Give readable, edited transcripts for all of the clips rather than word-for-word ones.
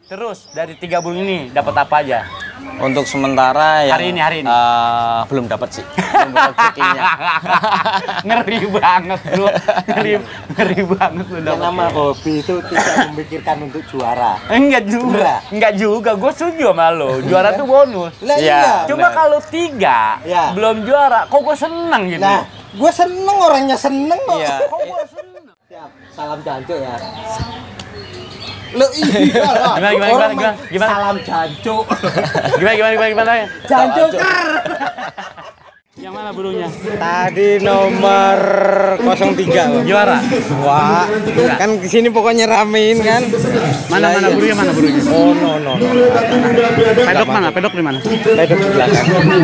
Terus dari 3 burung ini dapat apa aja? Untuk sementara yang hari ini. Belum dapat sih. Belum dapat rezekinya. Ngeri banget lu. Ngeri banget lu dapat. Nama hobi itu tidak memikirkan untuk juara. Enggak juga. Gue setuju sama lo. Juara tuh bonus. Lah iya. Cuma kalau 3 ya. belum juara, kok gue seneng gitu. Nah, gue seneng, orangnya seneng kok. Iya. Kok gue seneng. Siap. Salam jancuk ya. Lo iya lah. Gimana? Salam jancuk. Gimana? Jancuker. Yang mana burungnya? Tadi nomor 03. Juara. Wah, kan kesini pokoknya ramein kan. Mana burungnya? Oh, no. Pedok mana? Pedok di mana? Pedok di belakang.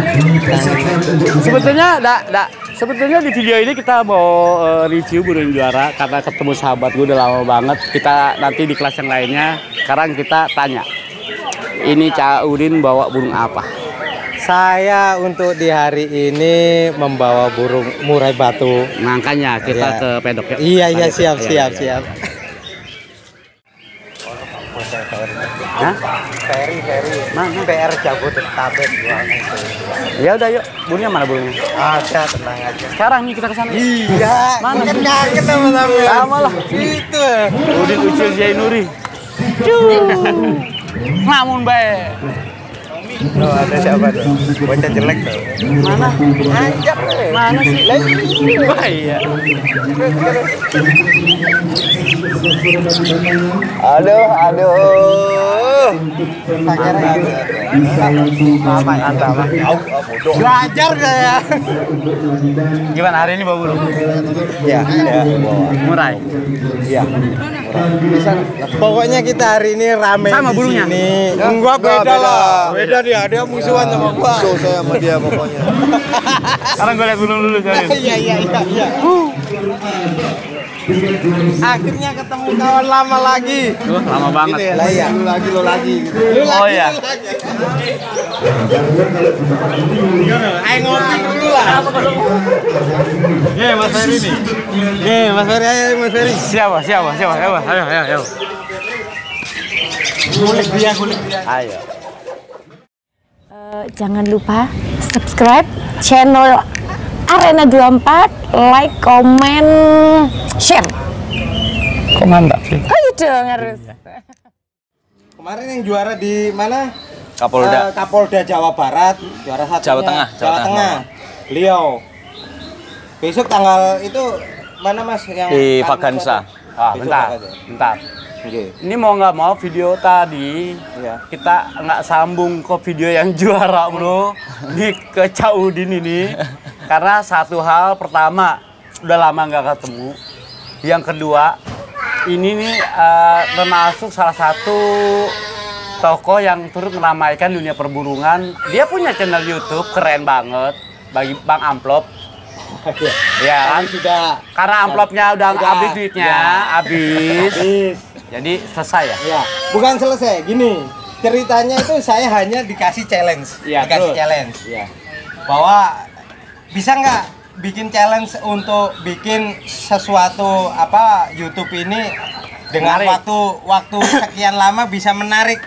Sebetulnya di video ini kita mau review burung juara karena ketemu sahabat gue udah lama banget. Kita nanti di kelas yang lainnya. Sekarang kita tanya. Ini Cak Udin bawa burung apa? Saya untuk di hari ini membawa burung murai batu. Makanya kita ke pedok ya. Iya, siap. Hah? Ferry. Mana? PR Jabodetabek. Ya udah yuk. Burungnya mana burungnya? Ada, tenang aja. Sekarang nih kita ke sana. Iya, Mana? kan kangen sama sampean. Sama lah. Itu. Udin Ucil Zainuri. Namun baik. Loh, ada siapa tuh? Bocah jelek tuh. Mana? Ajak. Mana sih? Wah, iya. Aduh. Belajar gak ya? Gimana hari ini bawa burung? Ya. Murai. Iya. Pokoknya kita hari ini rame Sama di burungnya? sini. Enggak, beda lah. Beda dia musuhan sama gua. So saya sama dia pokoknya. Sekarang gue lihat burung dulu coy. Iya. Akhirnya ketemu kawan lama lagi. Lama banget. Lah iya. Lu lagi. Oh iya. Ayo ngopi dulu lah. Mas Ferry nih. Nih, Mas Ferry, ayo Mas Ferry. Siapa? Ayo. Kulik dia. Ayo. Jangan lupa subscribe channel Arena 24, like, komen, share. Kok mantap sih? Ayo dong harus. Kemarin yang juara di mana? Kapolda. Kapolda Jawa Barat, juara satunya. Jawa Tengah. Beliau. Besok tanggal itu mana Mas yang Di Vagansa. Bentar. Oke. Ini mau nggak mau video tadi Iya. kita nggak sambung ke video yang juara bro di ke Cak Udin ini karena satu hal pertama udah lama nggak ketemu, yang kedua ini nih termasuk salah satu tokoh yang turut meramaikan dunia perburungan. Dia punya channel YouTube keren banget bagi Bang Amplop. Ya kan? Sudah. Karena amplopnya udah habis duitnya, habis. Jadi selesai ya? Ya, bukan selesai. Gini, ceritanya itu saya hanya dikasih challenge. Iya, dikasih terus. challenge. Iya. Bahwa bisa nggak bikin challenge untuk bikin sesuatu YouTube ini dengan Menarik. waktu sekian lama bisa menarik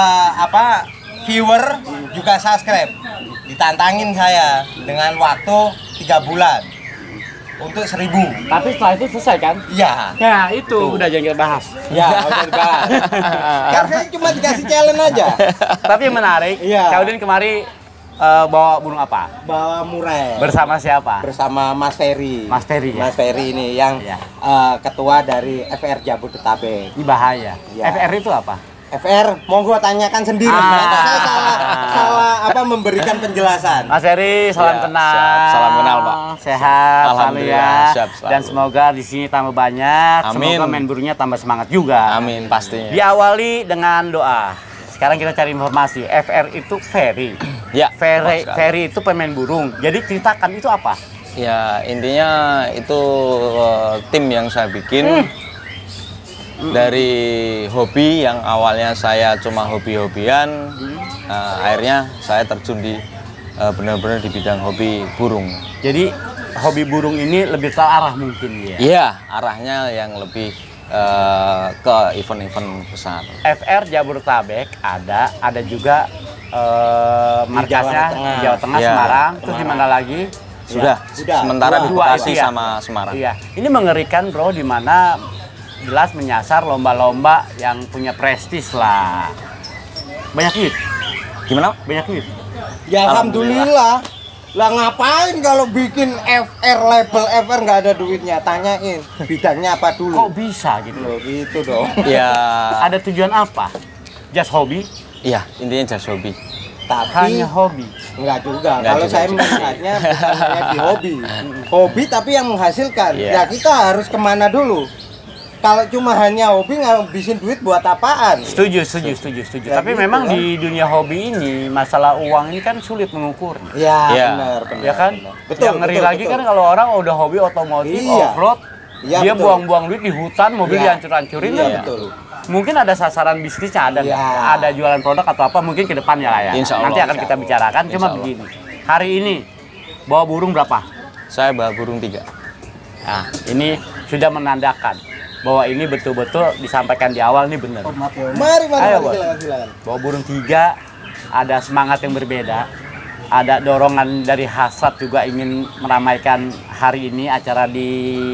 viewer juga subscribe. Ditantangin saya dengan waktu 3 bulan untuk 1.000. Tapi setelah itu selesai kan? Iya. Ya itu udah jangan kita bahas. Ya, udah dibahas. Kan saya cuma dikasih challenge aja. Tapi yang menarik, Iya. Cak Udin kemari bawa burung apa? Bawa murai. Bersama siapa? Bersama Mas Ferry. Mas Ferry, ya? Mas Ferry ini yang Iya. ketua dari FR Jabodetabek. Ini bahaya. Iya. FR itu apa? FR, monggo tanyakan sendiri. Ternyata saya salah memberikan penjelasan. Mas Ferry, salam Ya, kenal. siap. Salam kenal, Pak. Sehat selalu Alhamdulillah, ya. siap selalu. Dan semoga di sini tambah banyak. Amin. Semoga main burungnya tambah semangat juga. Amin pastinya. Diawali dengan doa. Sekarang kita cari informasi. FR itu Ferry. Ya. Ferry itu pemain burung. Jadi ceritakan itu apa? Ya intinya itu tim yang saya bikin dari hobi yang awalnya saya cuma hobi-hobian, akhirnya saya terjun di benar-benar di bidang hobi burung. Jadi hobi burung ini lebih terarah mungkin ya? Iya, arahnya yang lebih ke event-event besar. FR Jabodetabek ada juga markasnya di Jawa Tengah, Iya. Semarang, terus di mana lagi? Sudah, Sudah. sementara di Dua Bekasi itu ya? sama Semarang. Iya, ini mengerikan bro, di mana jelas menyasar lomba-lomba yang punya prestis lah. Banyak duit, Gimana? banyak duit. Ya alhamdulillah. Lah ngapain kalau bikin FR, label FR nggak ada duitnya? Tanyain bidangnya apa Kok dulu. bisa gitu? Loh, gitu dong. Ya, Ada tujuan apa? Just hobi? iya intinya just hobi. Tapi Hanya hobi. enggak juga. Enggak Kalau juga saya juga. melihatnya bukan hanya di hobi. Hobi tapi yang menghasilkan. Iya. Ya kita harus kemana dulu? Kalau cuma hanya hobi ngabisin duit buat apaan? Setuju. Ya Tapi gitu memang kan. di dunia hobi ini masalah uang ini kan sulit mengukurnya. Ya, Iya. benar. Ya kan? Betul. Yang ngeri betul, lagi betul. kan kalau orang udah hobi otomotif, Iya. off-road, Iya, dia betul. buang-buang duit di hutan, mobil Iya. dihancur-hancurin. Iya, kan? betul. Mungkin ada sasaran bisnisnya, ada Iya. ada jualan produk atau apa mungkin ke depannya lah ya. Insya Allah. Nanti akan kita bicarakan. Cuma Insya Allah. begini, hari ini bawa burung berapa? Saya bawa burung 3. Nah, ini sudah menandakan bahwa ini betul-betul disampaikan di awal nih benar. Mari, Ayo, Bos. silakan. Bawa burung 3, ada semangat yang berbeda, ada dorongan dari hasrat juga ingin meramaikan hari ini acara di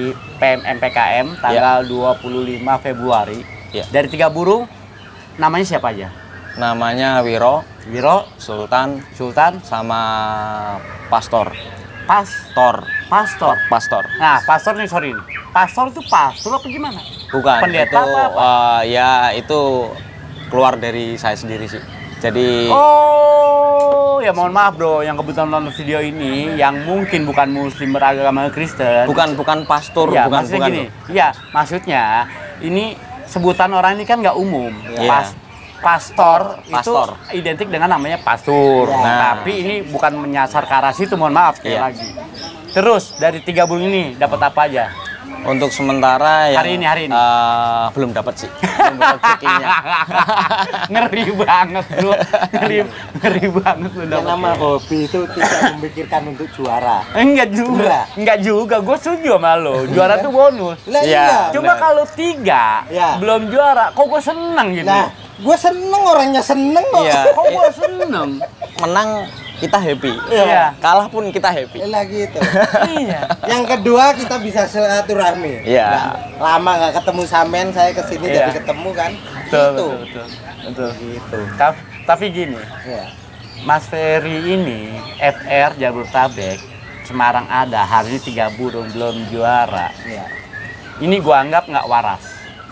PMMPKM tanggal 25 Februari. Ya. Dari 3 burung, namanya siapa aja? Namanya Wiro, Wiro, Sultan, Sultan, sama Pastor. Pastor. Pastor. Nah, pastor nih, sorry nih. Pastor itu pastor apa gimana? Bukan, Pendeta itu apa? ya itu keluar dari saya sendiri sih. Jadi Oh, ya mohon maaf bro, yang kebetulan nonton video ini, yang mungkin bukan muslim beragama Kristen. bukan pastor, Ya, bukan maksudnya gini. Iya, maksudnya ini sebutan orang ini kan nggak umum. Iya. Pastor Pastor. itu identik dengan namanya pastor. Nah. Tapi ini bukan menyasar ke arah situ, mohon maaf sekali Iya. lagi. Terus dari 3 burung ini dapat apa aja? untuk sementara yang Hari ini. belum dapat sih. Belum dapat rezekinya. Ngeri banget bro, ngeri banget lu Yang dapet. nama hobi itu tidak memikirkan untuk juara. Enggak juga, gue setuju sama lo. Juara tuh bonus. Lah Iya. iya. Cuma benar. kalau 3 Ya. belum juara, kok gue seneng gitu. Nah, gue seneng orangnya seneng kok. Iya. Kok gue seneng? Menang kita happy. Iya. Kalah pun kita happy. Lah gitu. Iya. Yang kedua kita bisa silaturahmi. Iya. Nah, lama nggak ketemu sampean, saya kesini Iya. jadi ketemu kan. Betul. Gitu. Tapi gini, Iya. Mas Ferry ini FR Jabodetabek Semarang ada, hari ini 3 burung belum juara. Iya. Ini gua anggap nggak waras.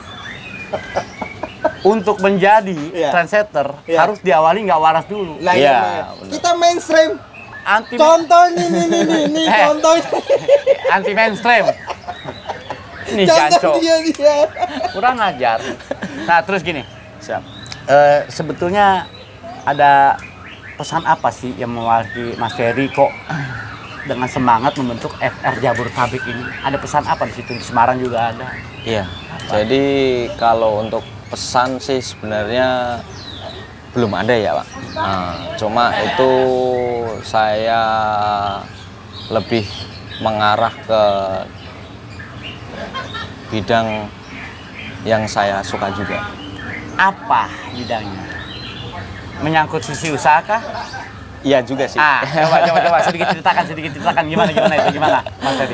Untuk menjadi Iya. trendsetter Iya. harus diawali nggak waras dulu. Lah Iya, iya, benar. kita mainstream. Anti Contohnya ini Eh. contohnya. anti mainstream. Ini Contoh jancok, dia. kurang ajar. Nah terus gini, Siap. sebetulnya ada pesan apa sih yang mewakili Mas Ferry kok dengan semangat membentuk FR Jabodetabek ini? Ada pesan apa di situ? Di Semarang juga ada. Iya. Jadi kalau untuk pesan sih sebenarnya belum ada ya Pak. Nah, cuma itu saya lebih mengarah ke bidang yang saya suka juga. Apa bidangnya? Menyangkut sisi usaha kah? Iya juga sih. Coba sedikit ceritakan gimana itu gimana Mas Ferry?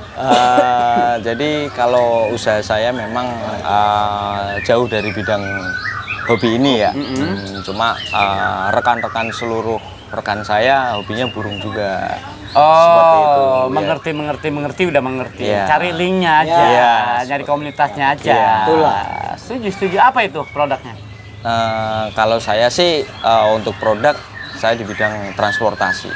Jadi kalau usaha saya memang jauh dari bidang hobi ini ya. Cuma rekan-rekan seluruh rekan saya hobinya burung juga. Seperti itu, Oh, ya. mengerti udah mengerti. Iya. Cari linknya aja, Iya. nyari komunitasnya aja. Iya. Itulah. Setuju. Apa itu produknya? Kalau saya sih untuk produk saya di bidang transportasi,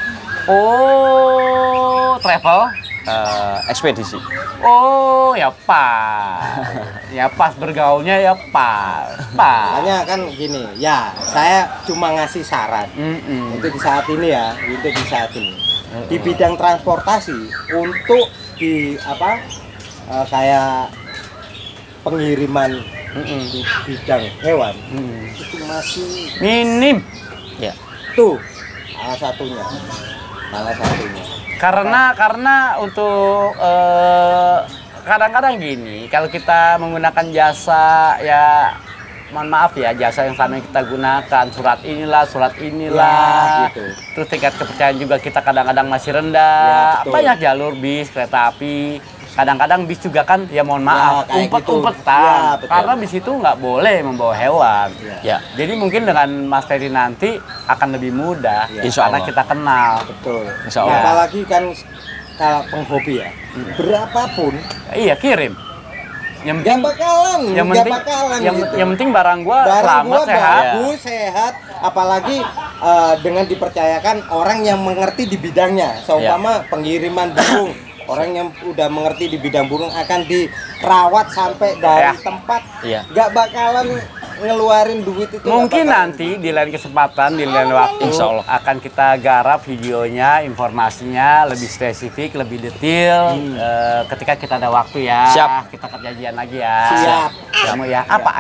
Oh, travel. ekspedisi. Oh, ya pas bergaulnya ya pas. Makanya kan gini, ya saya cuma ngasih saran. Untuk di saat ini ya, untuk di saat ini. Di bidang transportasi untuk di apa? Kayak pengiriman di bidang hewan itu masih Minim. Ya. tuh salah satunya. Salah satunya. Karena untuk kadang-kadang gini, kalau kita menggunakan jasa ya mohon maaf ya, jasa yang sama yang kita gunakan, surat inilah, gitu. terus tingkat kepercayaan juga kita kadang-kadang masih rendah. Ya, betul. Banyak jalur bis, kereta api, kadang-kadang bis juga kan, ya mohon maaf, kayak umpet-umpetan, gitu. Ya, betul. karena bis itu nggak boleh membawa hewan. Ya. Jadi mungkin dengan Mas Ferry nanti akan lebih mudah, Ya. Insya karena Allah. kita kenal. Betul. Insya Nah, Allah. apalagi kan kalau penghobi ya, berapapun Iya, kirim. Yang nggak penting, bakalan, yang nggak penting, bakalan gitu. yang penting barang gua Barang selamat, gua sehat. bagus, sehat, apalagi dengan dipercayakan orang yang mengerti di bidangnya. Seumpama pengiriman burung, orang yang udah mengerti di bidang burung akan dirawat sampai dari Ya. tempat, Iya. nggak bakalan ngeluarin duit itu. nggak Mungkin bakalan. nanti di lain kesempatan, di lain waktu, Insya Allah. akan kita garap videonya, informasinya lebih spesifik, lebih detail. Ketika kita ada waktu ya, Siap. kita perjanjian lagi ya. Siap. Kamu ya, apa?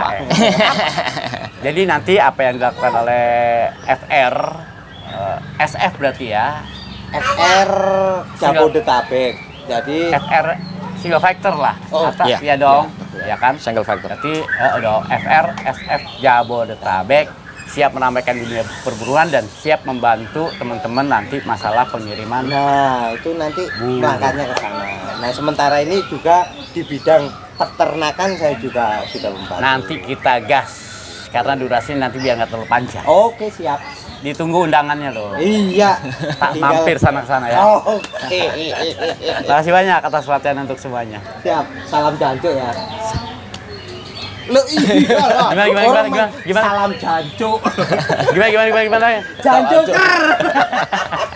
Jadi nanti apa yang dilakukan oleh FR, SF berarti ya, FR Jabodetabek. Jadi FR single factor lah, Oh, Atau- iya. ya dong, ya kan? Single factor. Berarti dong, FR SF Jabodetabek siap menambahkan dunia perburuan dan siap membantu teman-teman nanti masalah pengiriman. nah, itu nanti berangkatnya ke sana. Nah, sementara ini juga di bidang peternakan saya juga sudah membantu. Nanti kita gas karena durasi nanti biar nggak terlalu panjang. Oke, siap. Ditunggu undangannya loh. Iya. Tak Tinggal- mampir sana-sana ya. Oh, oke. Terima kasih banyak atas perhatian untuk semuanya. Siap. Salam jancuk ya. Lo iya lah. Gimana? Orang mah Gimana? Salam jancuk. Gimana? Jancuk.